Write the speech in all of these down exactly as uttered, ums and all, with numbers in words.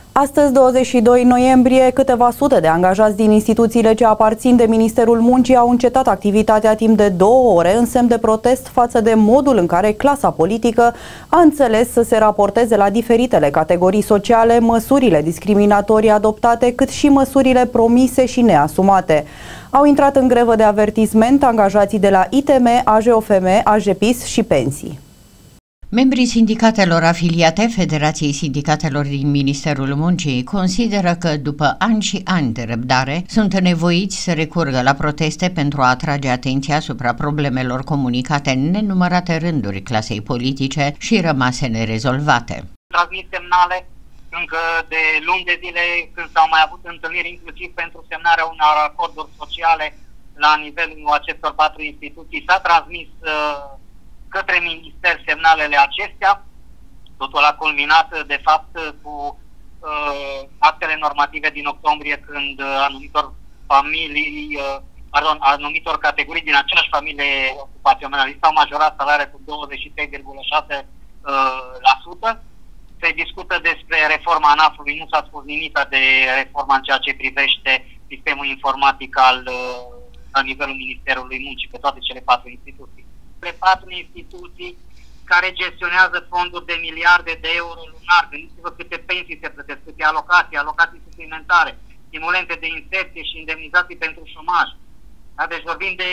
Astăzi, douăzeci și doi noiembrie, câteva sute de angajați din instituțiile ce aparțin de Ministerul Muncii au încetat activitatea timp de două ore în semn de protest față de modul în care clasa politică a înțeles să se raporteze la diferitele categorii sociale măsurile discriminatorii adoptate, cât și măsurile promise și neasumate. Au intrat în grevă de avertisment angajații de la I T M, A J O F M, A J P I S și Pensii. Membrii sindicatelor afiliate Federației Sindicatelor din Ministerul Muncii consideră că, după ani și ani de răbdare, sunt nevoiți să recurgă la proteste pentru a atrage atenția asupra problemelor comunicate în nenumărate rânduri clasei politice și rămase nerezolvate. Transmit semnale încă de luni de zile, când s-au mai avut întâlniri, inclusiv pentru semnarea unor acorduri sociale la nivelul acestor patru instituții. S-a transmis uh, către minister semnalele acestea. Totul a culminat, de fapt, cu uh, actele normative din octombrie, când uh, anumitor familii, uh, pardon, anumitor categorii din aceeași familie ocupațională s-au majorat salariile cu douăzeci și trei virgulă șase la sută. Se discută despre reforma ANAF-ului, nu s-a spus nimic de reforma în ceea ce privește sistemul informatic al, uh, la nivelul Ministerului Muncii, pe toate cele patru instituții. patru instituții care gestionează fonduri de miliarde de euro lunar. Gândiți-vă câte pensii se plătesc, câte alocații, alocații suplimentare, stimulente de inserție și indemnizații pentru șomaj. Da? Deci vorbim de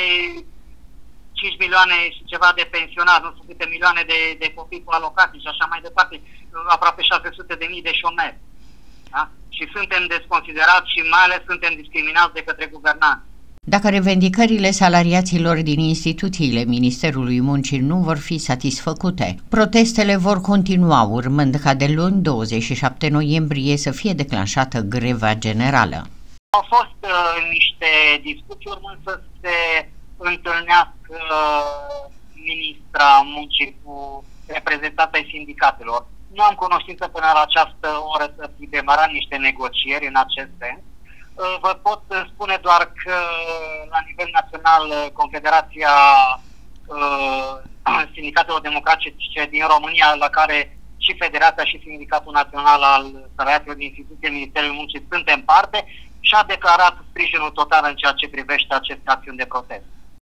cinci milioane și ceva de pensionari, nu știu câte milioane de, de copii cu alocații și așa mai departe, aproape șase sute de mii de șomeri. Da? Și suntem desconsiderați și mai ales suntem discriminați de către guvernanți. Dacă revendicările salariaților din instituțiile Ministerului Muncii nu vor fi satisfăcute, protestele vor continua, urmând ca de luni, douăzeci și șapte noiembrie, să fie declanșată greva generală. Au fost uh, niște discuții, urmând să se întâlnească uh, ministra Muncii cu reprezentanții sindicatelor. Nu am cunoștință până la această oră să fi demarat niște negocieri în acest sens. Vă pot spune doar că la nivel național Confederația uh, Sindicatelor Democratice din România, la care și Federația și Sindicatul Național al Salariaților din instituțiile Ministerului Muncii suntem parte, și-a declarat sprijinul total în ceea ce privește aceste acțiuni de protest.